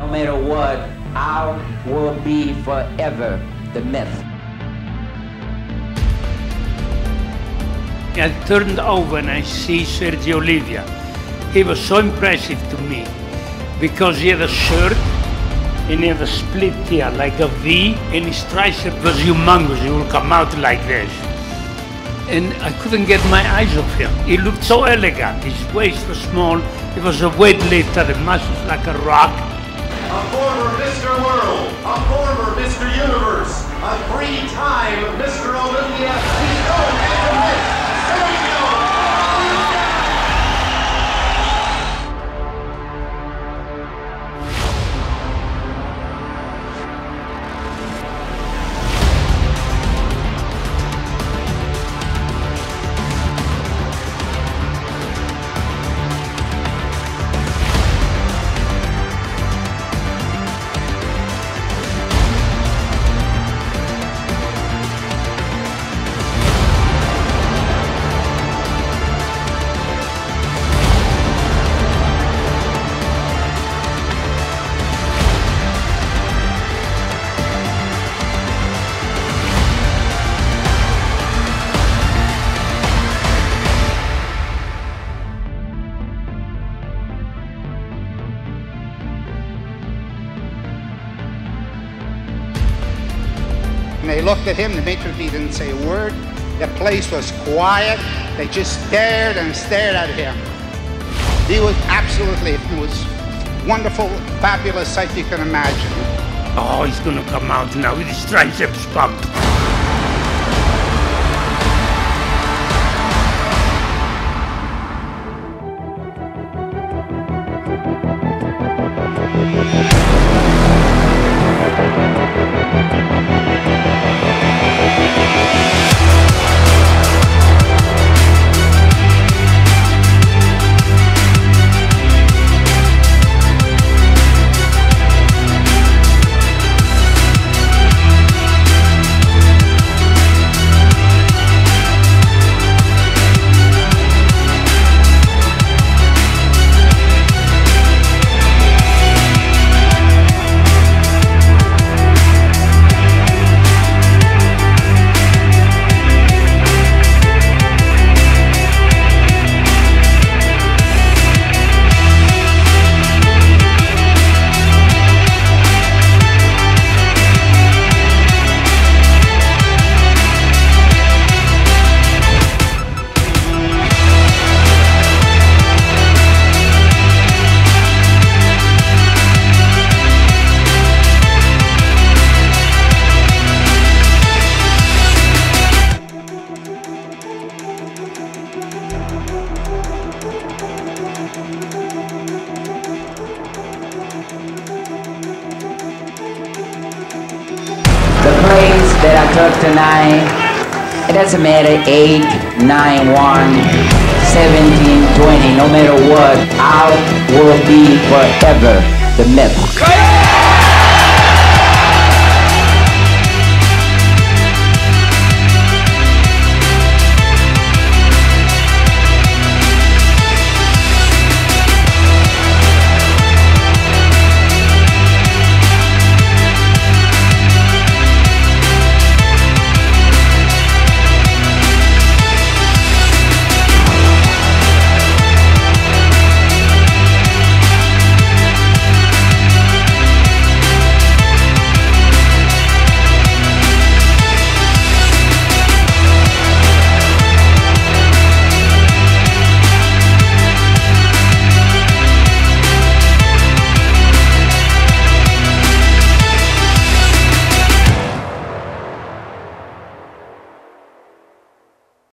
No matter what, I will be forever the myth. I turned over and I see Sergio Olivia. He was so impressive to me because he had a shirt and he had a split here like a V, and his tricep was humongous. He would come out like this. And I couldn't get my eyes off him. He looked so elegant. His waist was small. He was a weightlifter, the muscles like a rock. A former Mr. World, a former Mr. Universe, a three-time Mr. Olympia. He's known as the myth, Sergio Olivia. And they looked at him, the maitre d' didn't say a word. The place was quiet. They just stared and stared at him. He was absolutely, it was wonderful, fabulous sight you can imagine. Oh, he's gonna come out now with his triceps pumped. That I took tonight, it doesn't matter 8, 9, 1, 17, 20, no matter what, I will be forever the myth.